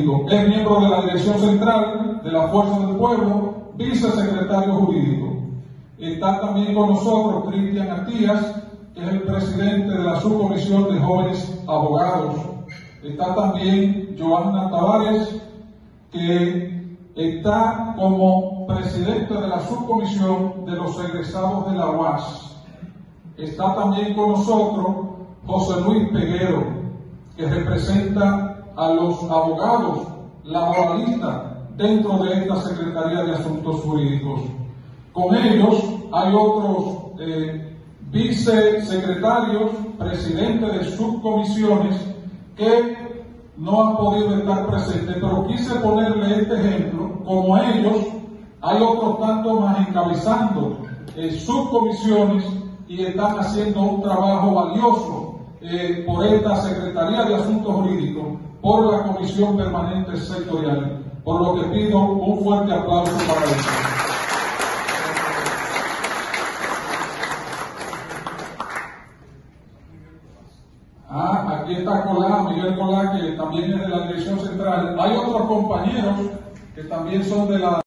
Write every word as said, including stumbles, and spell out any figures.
jurídico. Es miembro de la Dirección Central de la Fuerza del Pueblo, vicesecretario jurídico. Está también con nosotros Cristian Atías, que es el presidente de la Subcomisión de Jóvenes Abogados. Está también Johanna Tavares, que está como presidente de la Subcomisión de los Egresados de la U A S. Está también con nosotros José Luis Peguero, que representa a los abogados laboralistas dentro de esta Secretaría de Asuntos Jurídicos. Con ellos hay otros eh, vicesecretarios, presidentes de subcomisiones que no han podido estar presentes, pero quise ponerle este ejemplo. Como ellos, hay otros tantos más encabezando eh, subcomisiones y están haciendo un trabajo valioso eh, por esta Secretaría de Asuntos Jurídicos, por la Comisión Permanente Sectorial, por lo que pido un fuerte aplauso para ellos. Ah, aquí está Colá, Miguel Colá, que también es de la Dirección Central. Hay otros compañeros que también son de la